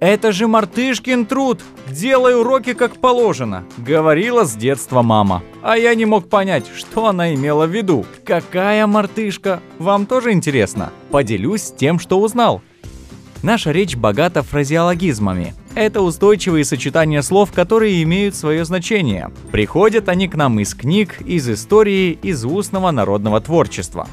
«Это же мартышкин труд! Делай уроки как положено!» — говорила с детства мама. А я не мог понять, что она имела в виду. Какая мартышка? Вам тоже интересно? Поделюсь тем, что узнал. Наша речь богата фразеологизмами. Это устойчивые сочетания слов, которые имеют свое значение. Приходят они к нам из книг, из истории, из устного народного творчества.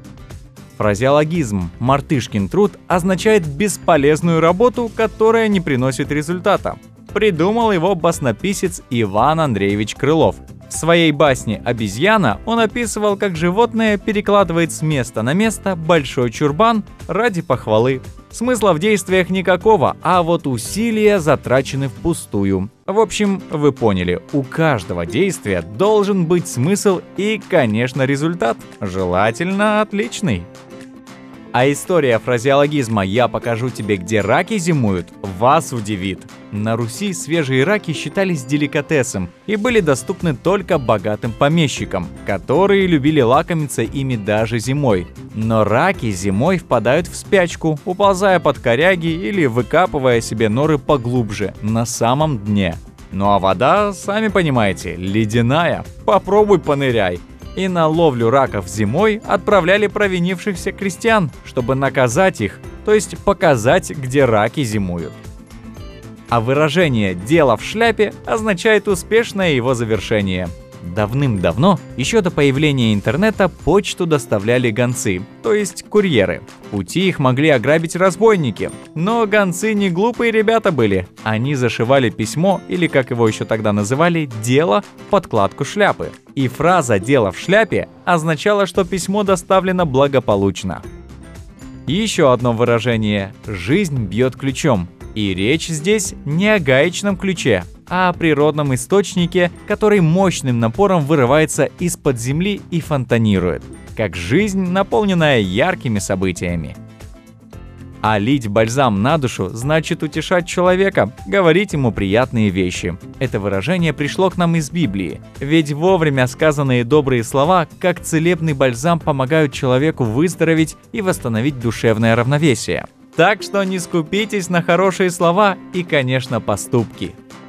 Фразеологизм «мартышкин труд» означает бесполезную работу, которая не приносит результата. Придумал его баснописец Иван Андреевич Крылов. В своей басне «Обезьяна» он описывал, как животное перекладывает с места на место большой чурбан ради похвалы. Смысла в действиях никакого, а вот усилия затрачены впустую. В общем, вы поняли, у каждого действия должен быть смысл и, конечно, результат. Желательно отличный. А история фразеологизма «я покажу тебе, где раки зимуют» вас удивит. На Руси свежие раки считались деликатесом и были доступны только богатым помещикам, которые любили лакомиться ими даже зимой. Но раки зимой впадают в спячку, уползая под коряги или выкапывая себе норы поглубже, на самом дне. Ну а вода, сами понимаете, ледяная. Попробуй поныряй. И на ловлю раков зимой отправляли провинившихся крестьян, чтобы наказать их, то есть показать, где раки зимуют. А выражение «дело в шляпе» означает успешное его завершение. Давным-давно, еще до появления интернета, почту доставляли гонцы, то есть курьеры. В пути их могли ограбить разбойники, но гонцы не глупые ребята были. Они зашивали письмо, или как его еще тогда называли, дело, в подкладку шляпы. И фраза «дело в шляпе» означала, что письмо доставлено благополучно. Еще одно выражение «жизнь бьет ключом». И речь здесь не о гаечном ключе, а о природном источнике, который мощным напором вырывается из-под земли и фонтанирует, как жизнь, наполненная яркими событиями. А лить бальзам на душу значит утешать человека, говорить ему приятные вещи. Это выражение пришло к нам из Библии, ведь вовремя сказанные добрые слова, как целебный бальзам, помогают человеку выздороветь и восстановить душевное равновесие. Так что не скупитесь на хорошие слова и, конечно, поступки.